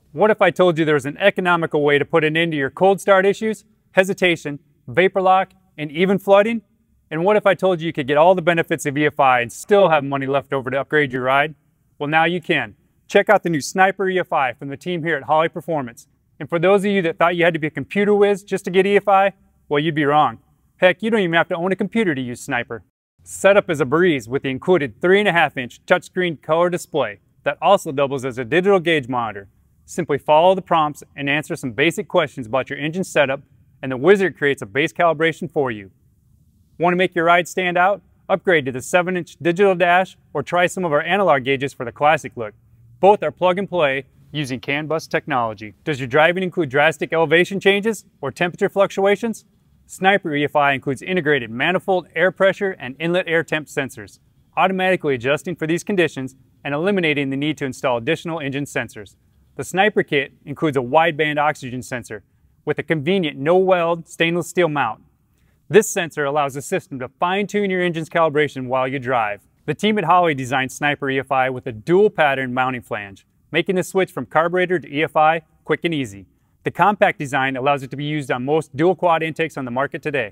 What if I told you there was an economical way to put an end to your cold start issues, hesitation, vapor lock, and even flooding? And what if I told you could get all the benefits of EFI and still have money left over to upgrade your ride? Well, now you can. Check out the new Sniper EFI from the team here at Holley Performance. And for those of you that thought you had to be a computer whiz just to get EFI, well, you'd be wrong. Heck, you don't even have to own a computer to use Sniper. Setup is a breeze with the included 3.5-inch touchscreen color display that also doubles as a digital gauge monitor. Simply follow the prompts and answer some basic questions about your engine setup, and the wizard creates a base calibration for you. Want to make your ride stand out? Upgrade to the 7-inch digital dash or try some of our analog gauges for the classic look. Both are plug and play using CAN bus technology. Does your driving include drastic elevation changes or temperature fluctuations? Sniper EFI includes integrated manifold air pressure and inlet air temp sensors, automatically adjusting for these conditions and eliminating the need to install additional engine sensors. The Sniper kit includes a wideband oxygen sensor with a convenient no-weld stainless steel mount. This sensor allows the system to fine-tune your engine's calibration while you drive. The team at Holley designed Sniper EFI with a dual pattern mounting flange, making the switch from carburetor to EFI quick and easy. The compact design allows it to be used on most dual quad intakes on the market today.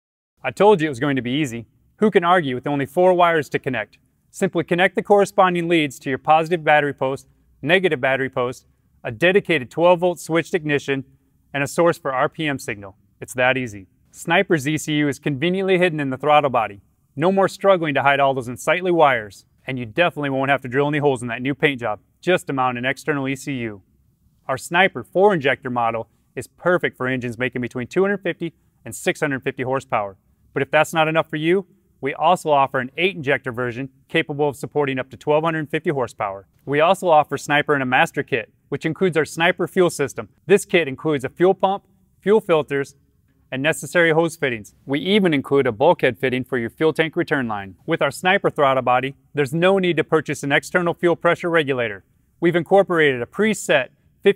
I told you it was going to be easy. Who can argue with only 4 wires to connect? Simply connect the corresponding leads to your positive battery post, negative battery post, a dedicated 12-volt switched ignition, and a source for RPM signal. It's that easy. Sniper's ECU is conveniently hidden in the throttle body. No more struggling to hide all those unsightly wires, and you definitely won't have to drill any holes in that new paint job just to mount an external ECU. Our Sniper 4-injector model is perfect for engines making between 250 and 650 horsepower. But if that's not enough for you, we also offer an 8-injector version capable of supporting up to 1,250 horsepower. We also offer Sniper in a master kit, which includes our Sniper fuel system. This kit includes a fuel pump, fuel filters, and necessary hose fittings. We even include a bulkhead fitting for your fuel tank return line. With our Sniper throttle body, there's no need to purchase an external fuel pressure regulator. We've incorporated a preset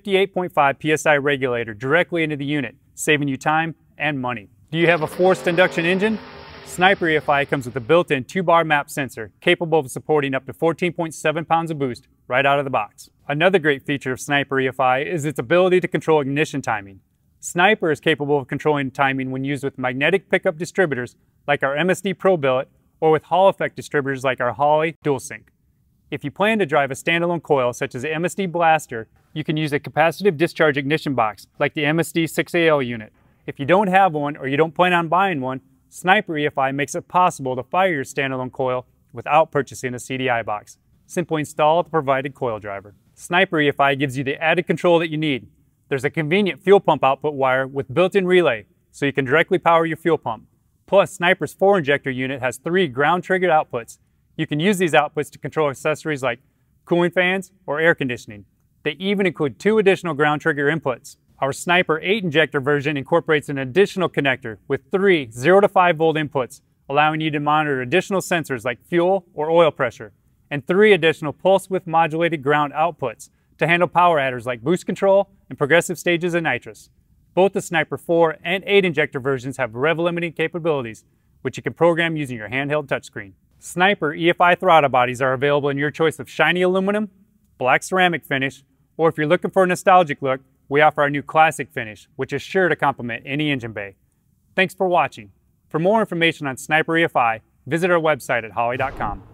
58.5 PSI regulator directly into the unit, saving you time and money. Do you have a forced induction engine? Sniper EFI comes with a built-in 2-bar map sensor capable of supporting up to 14.7 pounds of boost right out of the box. Another great feature of Sniper EFI is its ability to control ignition timing. Sniper is capable of controlling timing when used with magnetic pickup distributors like our MSD Pro billet or with Hall effect distributors like our Holley DualSync. If you plan to drive a standalone coil such as the MSD Blaster, you can use a capacitive discharge ignition box like the MSD 6AL unit. If you don't have one or you don't plan on buying one, Sniper EFI makes it possible to fire your standalone coil without purchasing a CDI box. Simply install the provided coil driver. Sniper EFI gives you the added control that you need. There's a convenient fuel pump output wire with built-in relay, so you can directly power your fuel pump. Plus, Sniper's 4-injector unit has 3 ground-triggered outputs. You can use these outputs to control accessories like cooling fans or air conditioning. They even include 2 additional ground trigger inputs. Our Sniper 8-injector version incorporates an additional connector with 3 0 to 5 volt inputs, allowing you to monitor additional sensors like fuel or oil pressure, and 3 additional pulse width modulated ground outputs to handle power adders like boost control and progressive stages of nitrous. Both the Sniper 4 and 8-injector versions have rev-limiting capabilities, which you can program using your handheld touchscreen. Sniper EFI throttle bodies are available in your choice of shiny aluminum, black ceramic finish, or if you're looking for a nostalgic look, we offer our new classic finish, which is sure to complement any engine bay. Thanks for watching. For more information on Sniper EFI, visit our website at holley.com.